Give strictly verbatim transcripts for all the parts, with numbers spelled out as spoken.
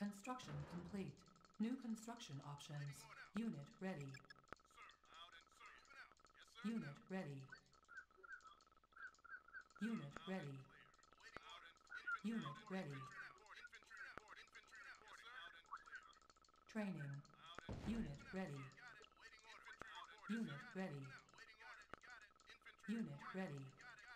Construction complete. New construction options. Unit ready. Unit ready. Unit ready. Unit ready. Training. Unit ready. Unit ready. Unit ready.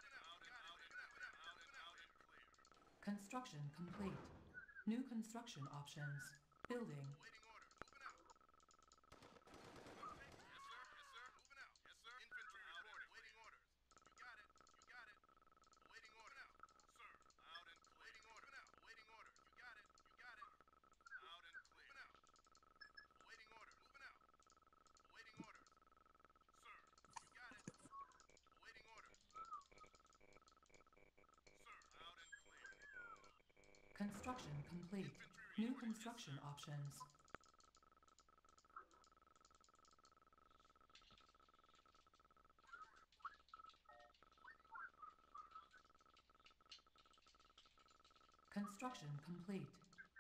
Construction complete. New construction options. Building. Construction complete. New construction options. Construction complete.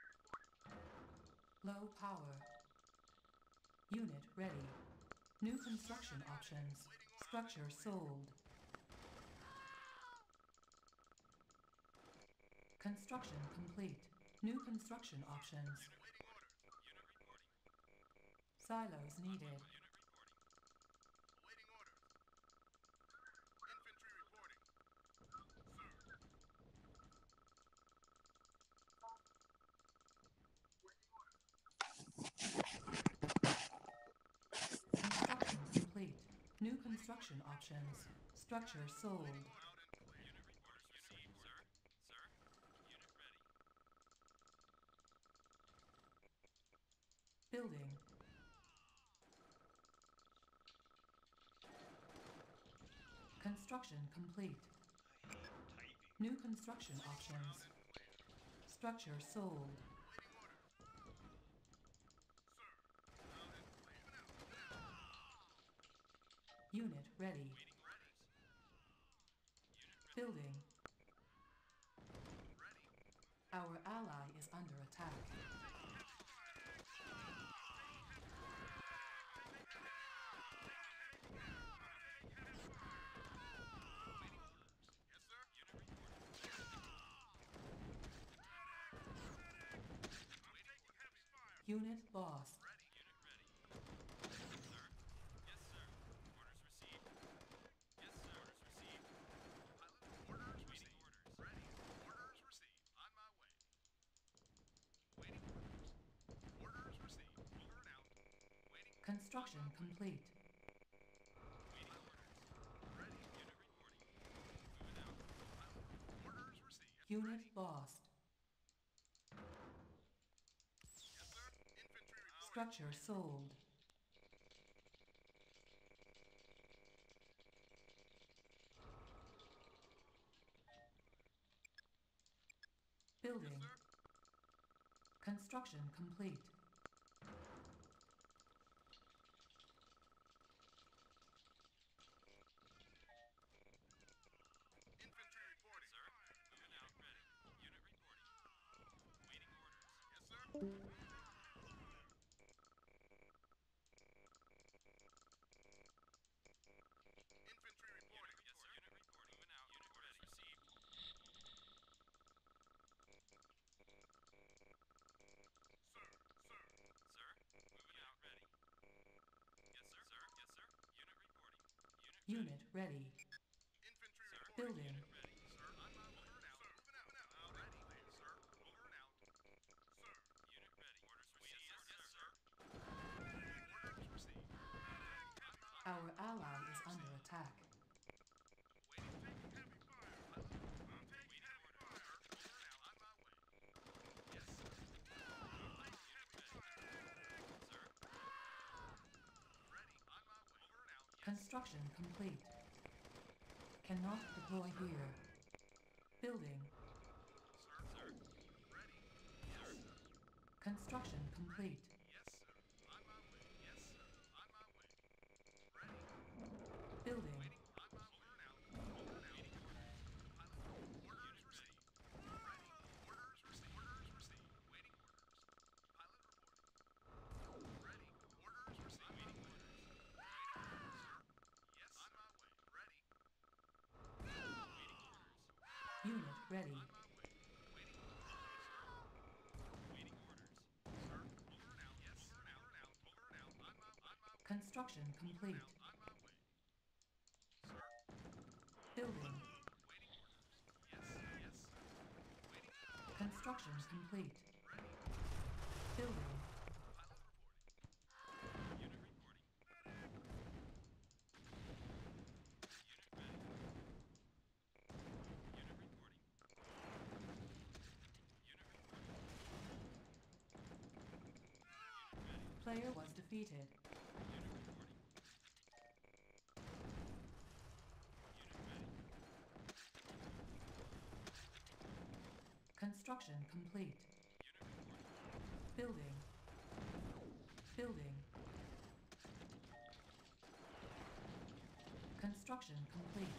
Low power. Unit ready. New construction options. Structure sold. Construction complete. New construction options. Silos needed. Construction complete. New construction options. Structure sold. Building. Construction complete. New construction options. Structure sold. Unit ready. Building. Our ally is under attack. Unit lost. Construction complete. Unit lost. Structure sold. Building. Construction complete. Unit ready. Building. Our ally is under attack. Construction complete. Cannot deploy here. Building. Construction complete. Building. ready. Construction complete. Building. Construction complete. Building. Player was defeated. Construction complete. Building. Building. Construction complete.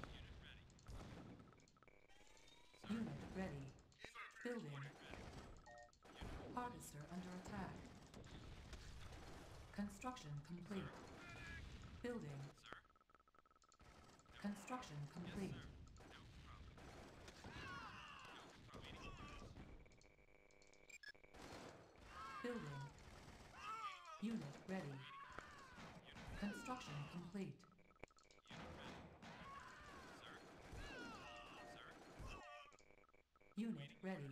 Unit ready. Building. Harvester under attack. Construction complete. Building. Construction complete. Building. Unit ready. Construction complete. Unit ready.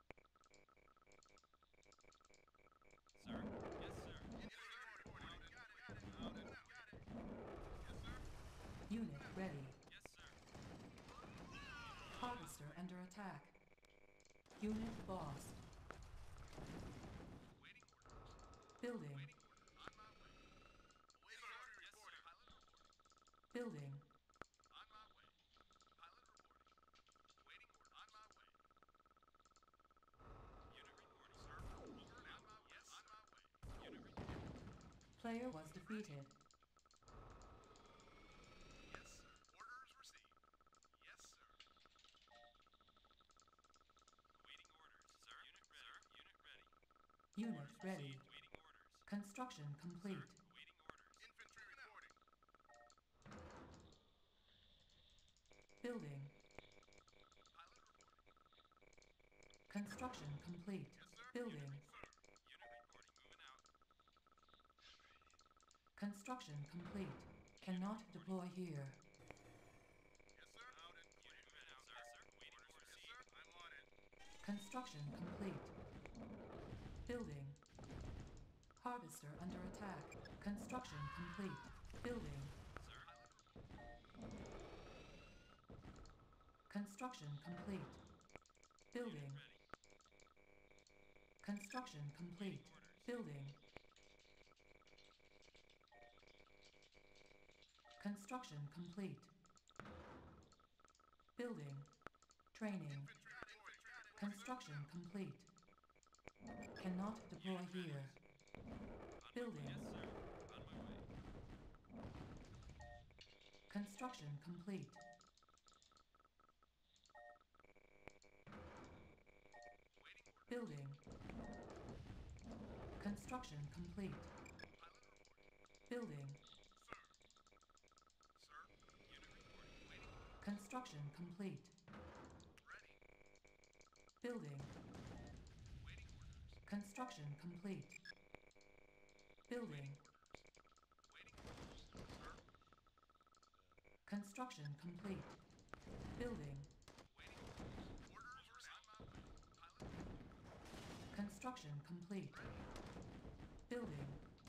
Unit ready. Harvester under attack. Unit lost. Building. Building. Player was defeated. Unit ready. Construction complete. Building. Construction complete. Building. Construction complete. Cannot deploy here. Construction complete. Building. Harvester under attack. Construction complete. Building. Construction complete. Building. Construction complete. Building. Construction complete. Building. Training. Construction complete. Cannot deploy here. Building. Construction complete. Building. Construction complete. Building. Construction complete. Building. Construction complete. Building. Construction complete. Building. Construction complete. Building.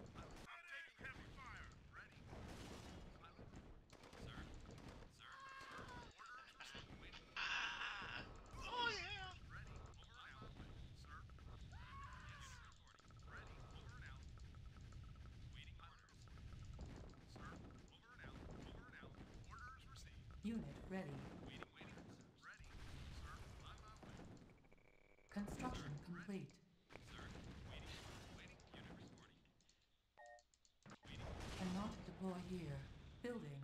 Unit ready. Construction complete. Cannot deploy here. Building.